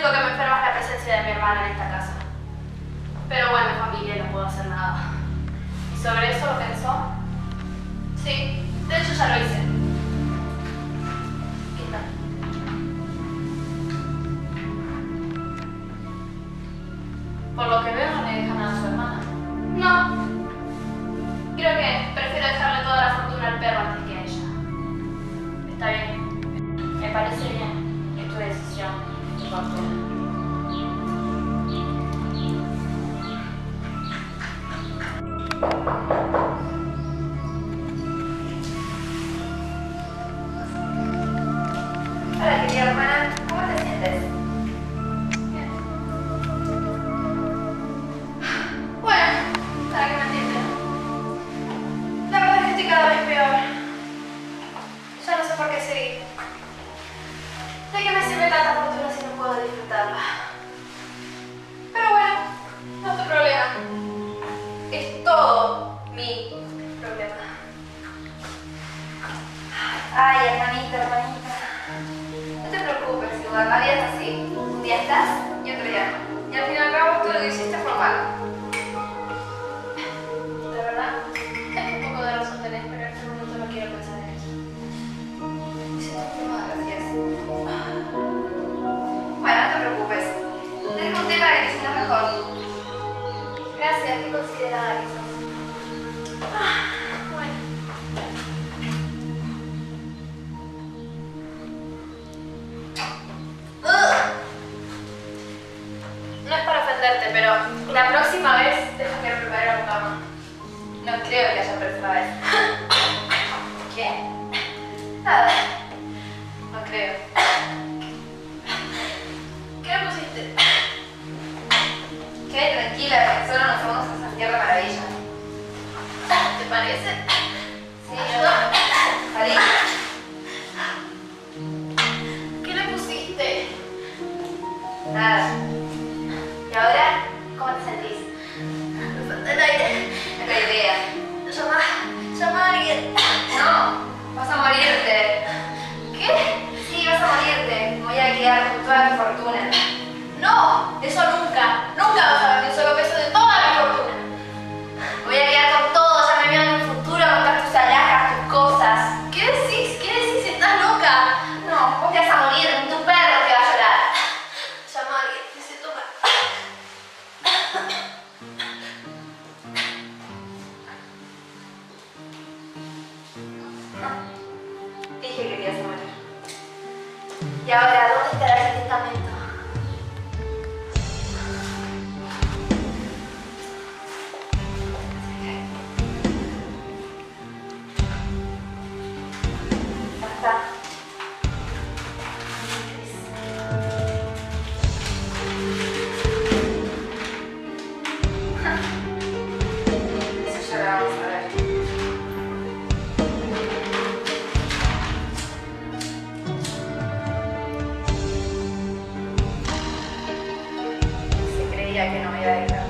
único que me enferma es la presencia de mi hermana en esta casa. Pero bueno, familia, no puedo hacer nada. ¿Y sobre eso lo pensó? Sí, de hecho ya lo hice. ¿Qué tal? Por lo que veo no le deja nada a su hermana. No. Creo que prefiero dejarle toda la fortuna al perro antes que a ella. Está bien. Me parece bien. Es tu decisión. Tu fortuna. Hola, querida hermana. ¿Cómo te sientes? Bien. Bueno, para que me entiendan. La verdad es que estoy cada vez peor. Ya no sé por qué seguir. ¿De qué me sirve tanta fortuna si no puedo disfrutarla? Pero bueno, no es tu problema. Es todo mi problema. Ay, hermanita, hermanita. No te preocupes, igual la vida es así. Un día estás y otro día no. Y al fin y al cabo todo lo que hiciste fue malo. De verdad, es un poco de razón tenés, pero en este momento no quiero pensar en eso. Me siento enferma, gracias. Bueno, no te preocupes. Te dejo un té para que te sientas mejor. Gracias, qué considerada que sos. Bueno. No es para ofenderte, pero la próxima vez deja que prepare la cama. No creo que haya próxima vez. ¿Qué? Nada. No creo. ¿Qué le pusiste? Quédate tranquila, que solo nos vamos a esa tierra maravilla. ¿Te parece? Sí, salí. ¿Qué le pusiste? Nada. ¿Y ahora? ¿Cómo te sentís? Me falta el aire. No tengo idea. Llama a alguien. No, vas a morirte. ¿Qué? Sí, vas a morirte. Me voy a quedar con toda mi fortuna. No, eso nunca. Nunca vas a ver ni un solo peso de toda mi fortuna. Me voy a quedar con todo. Ya me veo en un futuro a contar tus alhajas, tus cosas. ¿Qué decís? ¿Qué decís? ¿Estás loca? No, vos te vas a morir. Ni tu perro te va a llorar. Llama a alguien. Necesito mal. Dije que te ibas a morir. Y ahora, ¿dónde estará ese testamento? Ya está. Eso ya lo vamos a ver. Se creía que no me iba a dejar.